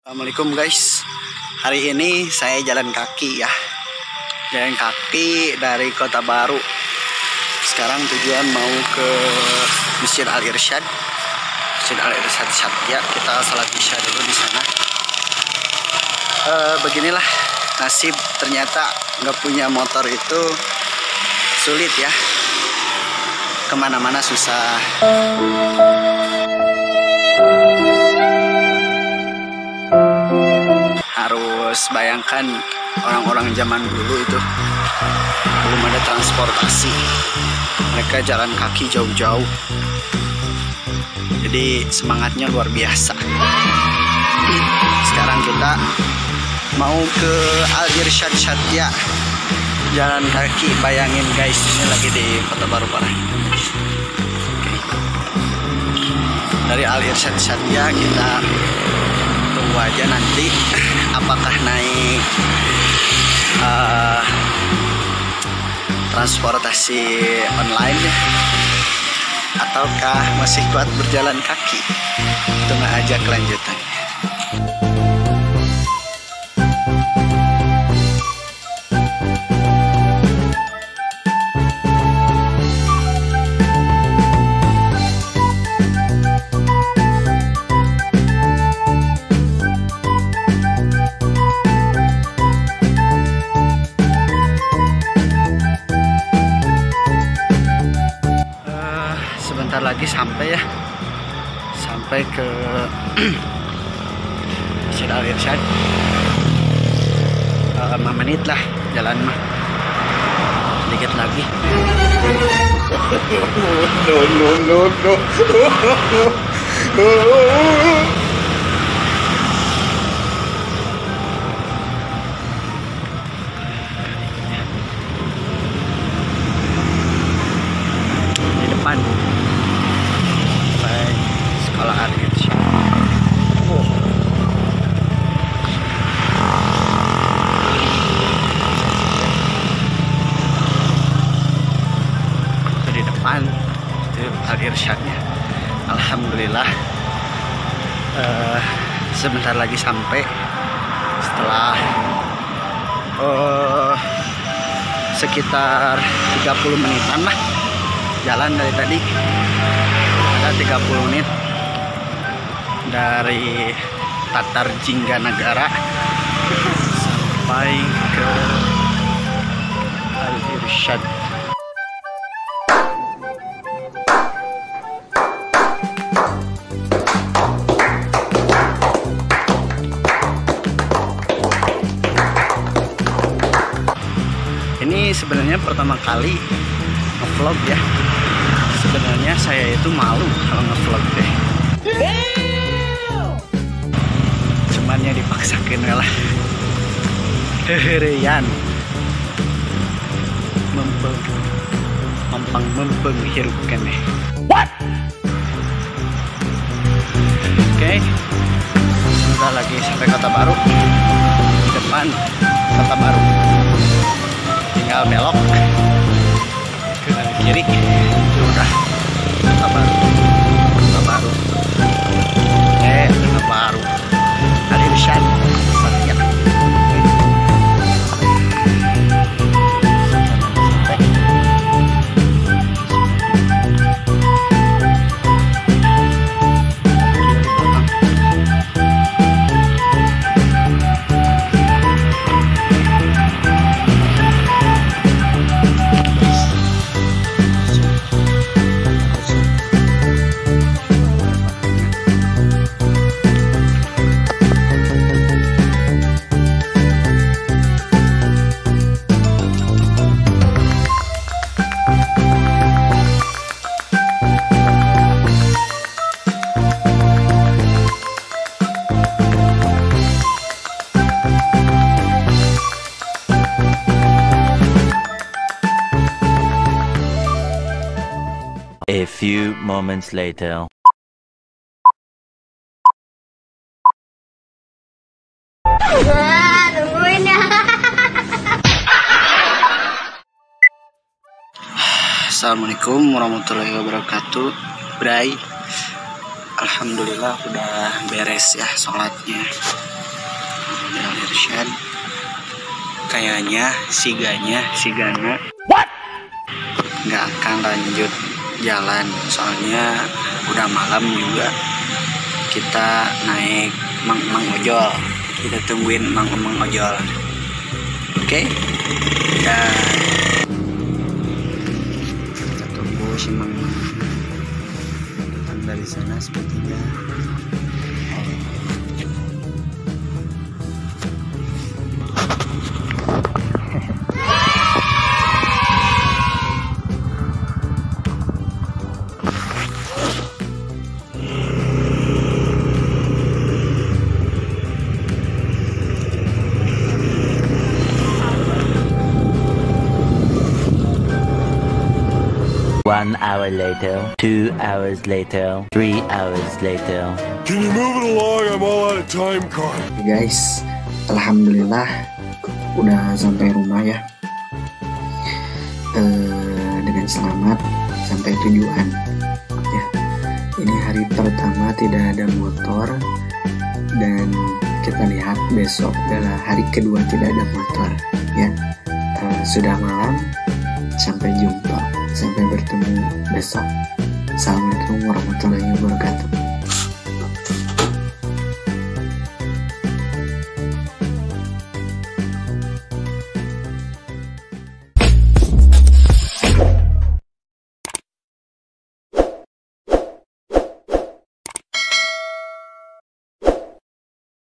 Assalamualaikum guys. Hari ini saya jalan kaki ya. Jalan kaki dari Kota Baru. Sekarang tujuan mau ke Masjid Al-Irsyad. Masjid Al-Irsyad Satya. Kita salat Isya dulu di sana. Beginilah nasib, ternyata nggak punya motor itu sulit ya. Kemana-mana susah. Harus bayangkan orang-orang zaman dulu itu belum ada transportasi, mereka jalan kaki jauh-jauh, jadi semangatnya luar biasa. Sekarang kita mau ke Al-Irsyad Satya, jalan kaki. Bayangin guys, ini lagi di Kota Baru Parah. Dari Al-Irsyad Satya kita tunggu aja nanti apakah naik transportasi online ataukah masih kuat berjalan kaki. Tunggu aja kelanjutannya. Sebentar lagi sampai ya, sampai ke Masjid Al-Irsyad. 5 menit lah jalan mah, dikit lagi. Di depan sekolah Al-Irsyad. Itu di depan itu Al-Irsyadnya. Alhamdulillah sebentar lagi sampai. Setelah sekitar 30 menitan lah jalan dari tadi. Ada 30 menit dari Tatar Jingga Negara sampai ke Al-Irsyad. Ini sebenarnya pertama kali nge-vlog ya. Sebenarnya saya itu malu kalau nge-vlog deh. Cuman ya dipaksakan lah. Heherian mempeng hirupkan nih. What? Oke. Sebentar lagi sampai Kota Baru. Di depan Kota Baru. Tinggal belok ke kiri. Udah Kota Baru. Kota Baru. Kota Baru. Al-Irsyad Satya. A few moments later. Assalamualaikum warahmatullahi wabarakatuh. Bray, alhamdulillah udah beres ya sholatnya. Al Irsyad. Kayaknya sigana nggak akan lanjut jalan, soalnya udah malam juga. Kita naik Mang Ojol, kita tungguin Mang Ojol. Oke? Dan kita tunggu si Mang datang dari sana sepertinya. One hour later, 2 hours later, 3 hours later. Can you move it along? I'm all out of time card. Guys, alhamdulillah udah sampai rumah ya. Dengan selamat sampai tujuan. Ya, ini hari pertama tidak ada motor, dan kita lihat besok adalah hari kedua tidak ada motor. Ya, sudah malam. Sampai jumpa, sampai bertemu besok. Assalamualaikum warahmatullahi wabarakatuh.